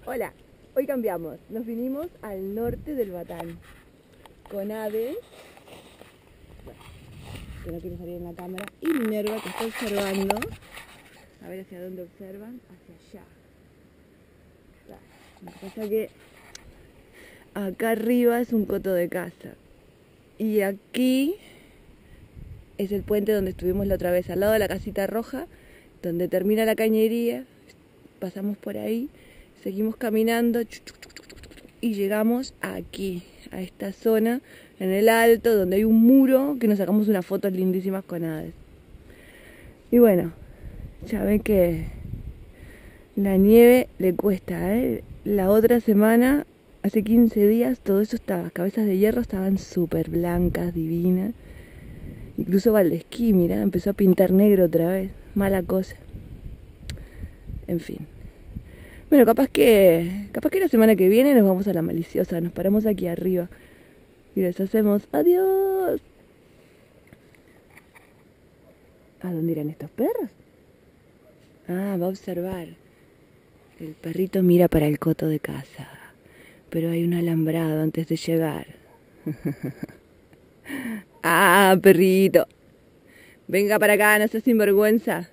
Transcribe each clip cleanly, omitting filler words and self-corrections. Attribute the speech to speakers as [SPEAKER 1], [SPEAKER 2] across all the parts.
[SPEAKER 1] Hola, hoy cambiamos. Nos vinimos al norte del Batán con aves, bueno, que no quiere salir en la cámara, y Minerva que está observando. A ver hacia dónde observan, hacia allá. Lo que pasa que acá arriba es un coto de casa y aquí es el puente donde estuvimos la otra vez, al lado de la casita roja, donde termina la cañería. Pasamos por ahí, seguimos caminando y llegamos aquí, a esta zona, en el alto, donde hay un muro, que nos sacamos unas fotos lindísimas con aves. Y bueno, ya ven que la nieve le cuesta, ¿eh? La otra semana, hace 15 días, todo eso estaba, cabezas de hierro estaban súper blancas, divinas. Incluso Valdesquí, mira, empezó a pintar negro otra vez, mala cosa. En fin. Bueno, capaz que la semana que viene nos vamos a la Maliciosa, nos paramos aquí arriba y les hacemos adiós. ¿A dónde irán estos perros? Ah, va a observar. El perrito mira para el coto de casa, pero hay un alambrado antes de llegar. Ah, perrito. Venga para acá, no seas sinvergüenza.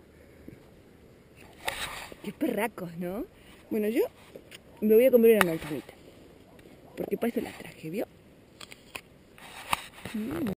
[SPEAKER 1] Qué perracos, ¿no? Bueno, yo me voy a comer una manzanita, porque para eso la traje, ¿vio?